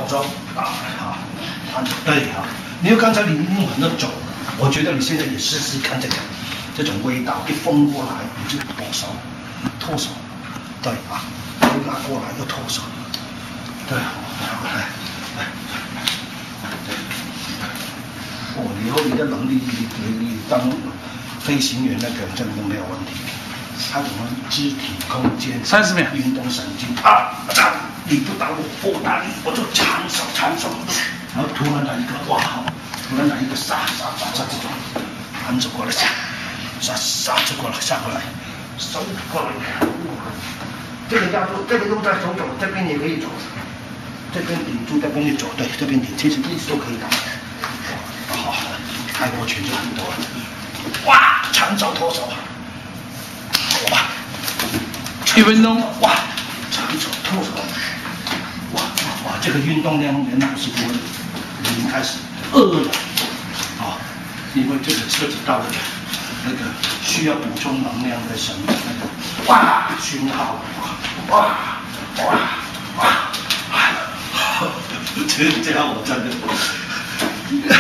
肘啊，盘肘对啊。因为刚才你用很多肘，我觉得你现在也试试看这种味道，一风过来你就脱手，对啊，一拉过来又脱手，对，来。以后你的能力，你当飞行员那个真的没有问题。还有我们肢体空间 30秒， 运动神经啊，你不打我打你，我就长手，然后突然来一个哇，突然来一个杀这种，盘着过来杀着过来下过来，手过来，这个压住，这个都在手肘，这边也可以走，这边顶住，这边就走，对，这边顶，其实一直都可以打。好，开国拳就很多了，哇，长手脱手。哇 ，1分钟， 哇，长手脱手，哇，这个运动量原来是多的，已经开始饿了，啊，因为这个涉及到了那个需要补充能量的什么那个，哇，讯号，哇，这样我真的。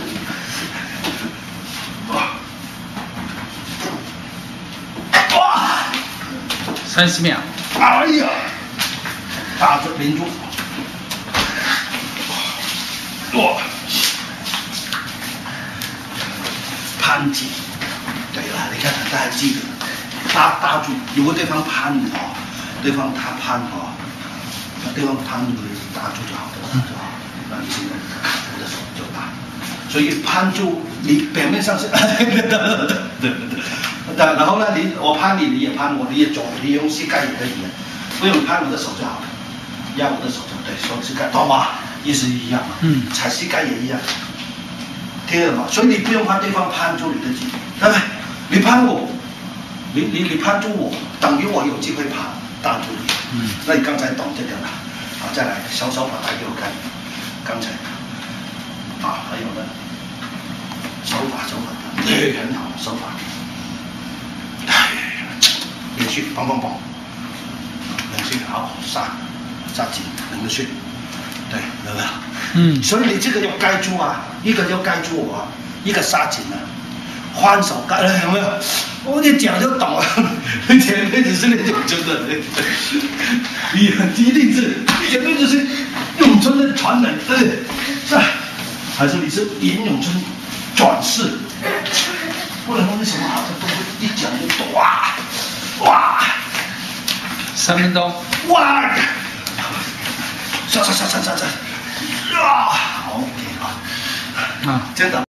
30秒。 哎呀，打着连住，哇，攀紧。对了，你看大家记得，搭住，如果对方攀哦，对方他攀哦，对方攀住你搭住就好了，是吧？那你现在我的手就搭，所以攀住你表面上是，对。然后呢，我攀你，你也攀我，你也走，你用膝盖也可以，不用攀我的手就好了，压我的手就对，手膝盖，懂吗？意思一样嘛，踩膝盖也一样，听得懂吗？所以你不用怕对方攀住你的肌，对不对？你攀我，你攀住我，等于我有机会搭住你，那你刚才懂这个了，好，再来小手法来给我看，刚才，还有呢，手法，对，很好，手法。连续砰，连续好杀紧，连续，对，有没有？所以你这个要盖住啊，一个要盖住我啊，一个杀紧啊，换手盖了，有没有？我一讲就懂了，前面只是那种真的，你一定是前面就是咏春的传人，对不对？是吧？还是你是严咏春转世？不然为什么好像东西一讲就哇 ，3分钟， 哇，杀，好，OK 啊，真的。